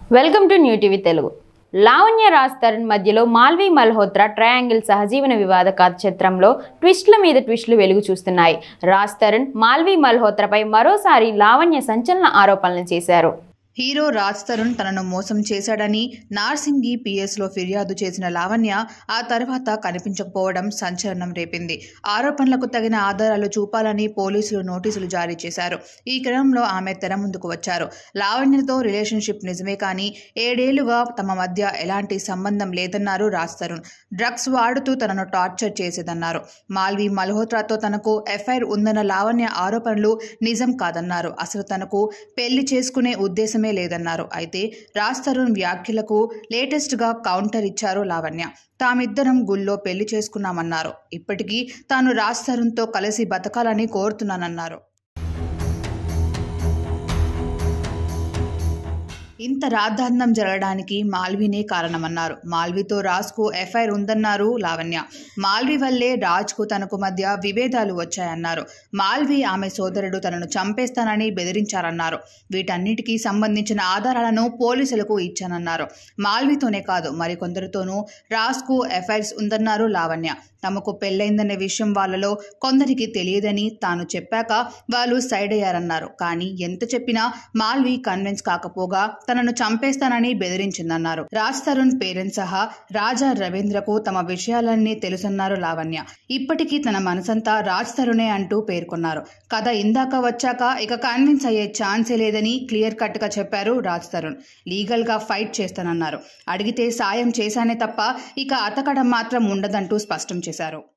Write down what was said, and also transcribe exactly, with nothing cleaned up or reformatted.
Welcome to new TV Telugu. Lavanya Raj Tarun మధ్యలో Malvi Malhotra triangle సహజీవన వివాద కథ చిత్రంలో ట్విస్ట్ల మీద ట్విస్టులు వెలుగు చూస్తున్నాయి. రాజ్ తరుణ్ మాల్వి మల్హోత్రాపై మరోసారి లావణ్య సంచలన ఆరోపణలు చేశారు. హీరో రాజ్ తరుణ్ తనను మోసం చేశాడని నార్సింగి పిఎస్లో ఫిర్యాదు చేసిన లావణ్య ఆ తర్వాత కనిపించకపోవడం సంచలనం రేపింది. ఆరోపణలకు తగిన ఆధారాలు చూపాలని పోలీసులు నోటీసులు జారీ చేశారు. ఈ క్రమంలో ఆమె తెర ముందుకు వచ్చారు. లావణ్యతో రిలేషన్షిప్ నిజమే కానీ ఏడేళ్లుగా తమ మధ్య ఎలాంటి సంబంధం లేదన్నారు రాజ్ తరుణ్. డ్రగ్స్ వాడుతూ తనను టార్చర్ చేసేదన్నారు. మాల్వి మల్హోత్రాతో తనకు ఎఫ్ఐఆర్ ఉందన్న లావణ్య ఆరోపణలు నిజం కాదన్నారు. అసలు తనకు పెళ్లి చేసుకునే ఉద్దేశం లేదన్నారు. అయితే రాజ్ తరుణ్ వ్యాఖ్యలకు లేటెస్ట్ గా కౌంటర్ ఇచ్చారు లావణ్య. తామిద్దరం గుళ్ళో పెళ్లి చేసుకున్నామన్నారు. ఇప్పటికీ తాను రాజ్ తరుణ్ తో కలిసి బతకాలని కోరుతున్నానన్నారు. ఇంత రాద్ధాంతం జరగడానికి మాల్వీనే కారణమన్నారు. మాల్వీతో రాజ్కు ఎఫ్ఐఆర్ ఉందన్నారు లావణ్య. మాల్వి వల్లే రాజ్కు తనకు మధ్య విభేదాలు వచ్చాయన్నారు. మాల్వి ఆమె సోదరుడు తనను చంపేస్తానని బెదిరించారన్నారు. వీటన్నిటికీ సంబంధించిన ఆధారాలను పోలీసులకు ఇచ్చానన్నారు. మాల్వితోనే కాదు మరికొందరితోనూ రాజ్కు ఎఫ్ఐఆర్స్ ఉందన్నారు లావణ్య. తమకు పెళ్లైందనే విషయం వాళ్ళలో కొందరికి తెలియదని తాను చెప్పాక వాళ్ళు సైడ్ అయ్యారన్నారు. కానీ ఎంత చెప్పినా మాల్వి కన్విన్స్ కాకపోగా తనను చంపేస్తానని బెదిరించిందన్నారు. రాజ్ తరుణ్ పేరెంట్స్ సహా రాజా రవీంద్రకు తమ విషయాలన్నీ తెలుసన్నారు లావణ్య. ఇప్పటికీ తన మనసంతా రాజ్ తరుణే అంటూ పేర్కొన్నారు. కథ ఇందాక వచ్చాక ఇక కన్విన్స్ అయ్యే ఛాన్సే లేదని క్లియర్ కట్ గా చెప్పారు రాజ్ తరుణ్. లీగల్ గా ఫైట్ చేస్తానన్నారు. అడిగితే సాయం చేశానే తప్ప ఇక అతకడం మాత్రం ఉండదంటూ స్పష్టం చేశారు.